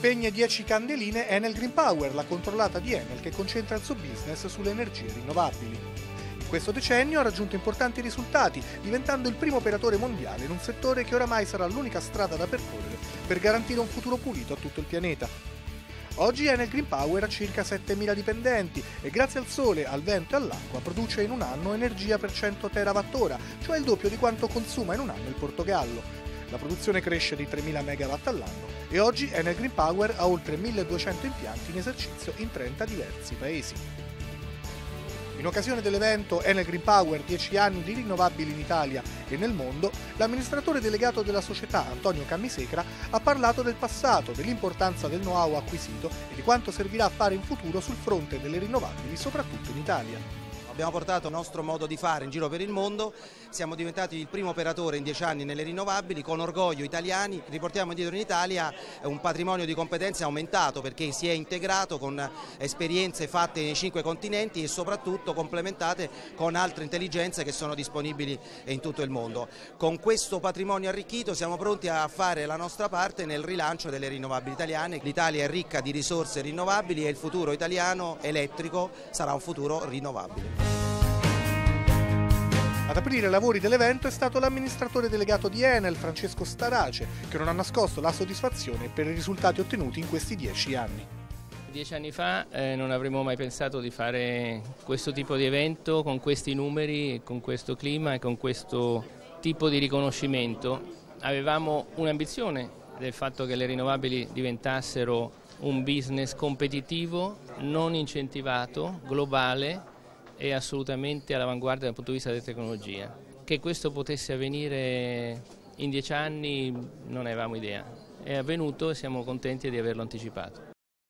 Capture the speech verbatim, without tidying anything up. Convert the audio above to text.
Spegne dieci candeline Enel Green Power, la controllata di Enel che concentra il suo business sulle energie rinnovabili. In questo decennio ha raggiunto importanti risultati, diventando il primo operatore mondiale in un settore che oramai sarà l'unica strada da percorrere per garantire un futuro pulito a tutto il pianeta. Oggi Enel Green Power ha circa settemila dipendenti e grazie al sole, al vento e all'acqua produce in un anno energia per cento terawattora, cioè il doppio di quanto consuma in un anno il Portogallo. La produzione cresce di tremila megawatt all'anno e oggi Enel Green Power ha oltre milleduecento impianti in esercizio in trenta diversi paesi. In occasione dell'evento Enel Green Power dieci anni di rinnovabili in Italia e nel mondo, l'amministratore delegato della società Antonio Cammisecra ha parlato del passato, dell'importanza del know-how acquisito e di quanto servirà a fare in futuro sul fronte delle rinnovabili, soprattutto in Italia. Abbiamo portato il nostro modo di fare in giro per il mondo, siamo diventati il primo operatore in dieci anni nelle rinnovabili, con orgoglio italiani, riportiamo indietro in Italia un patrimonio di competenze aumentato perché si è integrato con esperienze fatte nei cinque continenti e soprattutto complementate con altre intelligenze che sono disponibili in tutto il mondo. Con questo patrimonio arricchito siamo pronti a fare la nostra parte nel rilancio delle rinnovabili italiane. L'Italia è ricca di risorse rinnovabili e il futuro italiano elettrico sarà un futuro rinnovabile. Ad aprire i lavori dell'evento è stato l'amministratore delegato di Enel, Francesco Starace, che non ha nascosto la soddisfazione per i risultati ottenuti in questi dieci anni. Dieci anni fa eh, non avremmo mai pensato di fare questo tipo di evento con questi numeri, con questo clima e con questo tipo di riconoscimento. Avevamo un'ambizione del fatto che le rinnovabili diventassero un business competitivo, non incentivato, globale e assolutamente all'avanguardia dal punto di vista della tecnologia. Che questo potesse avvenire in dieci anni non avevamo idea. È avvenuto e siamo contenti di averlo anticipato.